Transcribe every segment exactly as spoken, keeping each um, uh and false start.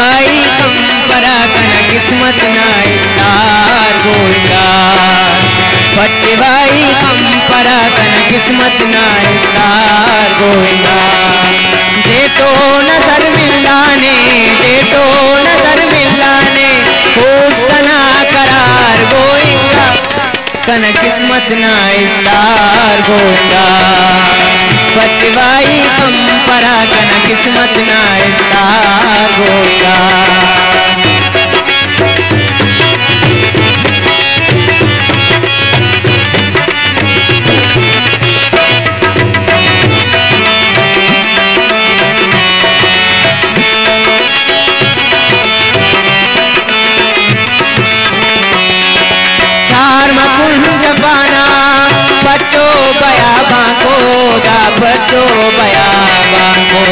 पटवाई कम परा कन किस्मत ना इस्तार गोइंदा पटवाई कम परा कन किस्मत ना इस्तार गोइंदा दे तो नजर मिलाने दे तो नजर मिलाने होस्तना करार गोइंदा कन किस्मत ना इस्तार गोइंदा पटवाई हम परा कन किस्मत ना इस्तार गोइंदा बचो बया बांको दा बचो बया बांको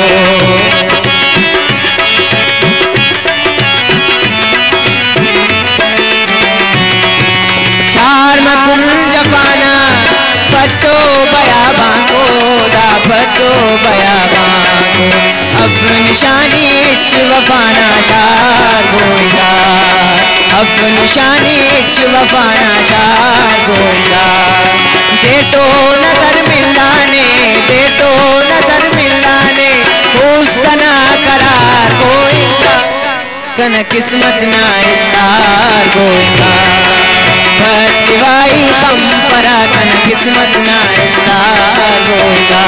चार मकुंज पाना बचो बया बांको दा बचो बया बांको अफर निशानी इच वफाना शार गोइंदा अफर निशानी इच वफाना शार गोइंदा दे तो नजर मिलाने दे तो नजर मिलाने होस्तना करार गोइंदा कन किस्मत ना इस्तार गोइंदा पटवाई हम परा कन किस्मत ना इस्तार गोइंदा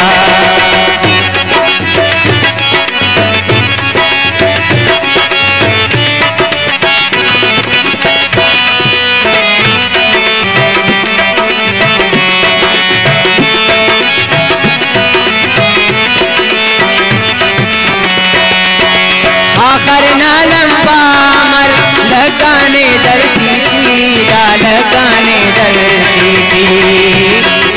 आखर ना लंबा मर लगाने दर्दी चीरा लगाने दर्दी की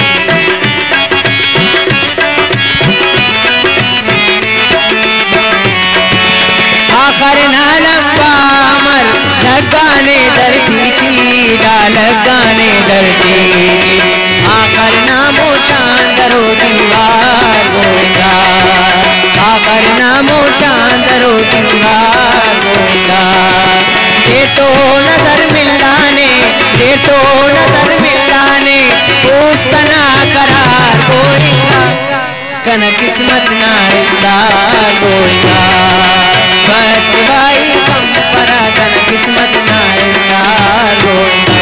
आखर ना लंबा मर लगाने दर्दी चीरा लगाने दर्दी की आखर नामो शानदारो दीवार गोइंदा आखर नामो शानदारो दीवार गोइंदा दे तो नजर मिलाने दे तो नजर मिलाने होस्तना करार गोइंदा कन किस्मत ना इस्तार गोइंदा पटवाई हम परा कन किस्मत ना इस्तार गोइंदा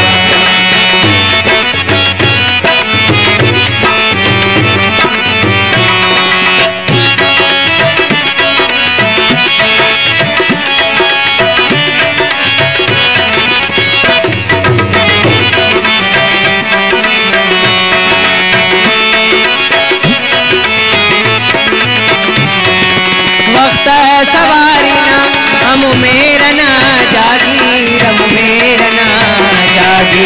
सवारी ना हम मेरा ना जागी रम मेरा ना जागी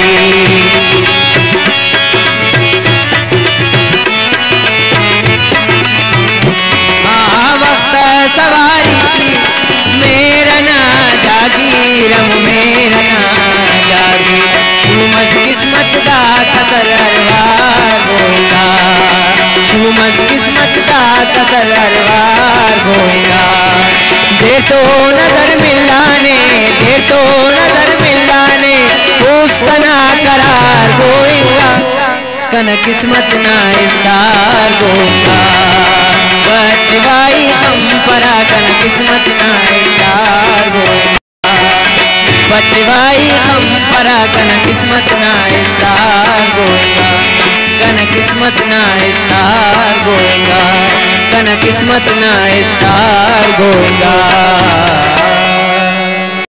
हाँ वक्त सवारी की मेरा ना जागी रम मेरा ना जागी शुमस किस्मत दा कसर हरवार गोइंदा शुमस किस्मत दा कसर हरवार गोइंदा दे तो नजर मिलाने दे तो नजर मिलाने होस्तना करार गोइंदा कन किस्मत ना इस्तार गोइंदा पटवाई हम परा कन किस्मत ना इस्तार गोइंदा पटवाई हम परा कन किस्मत ना इस्तार गोइंदा कन किस्मत ना इस्तार गोइंदा कन किस्मत ना इस्तार गोइंदा।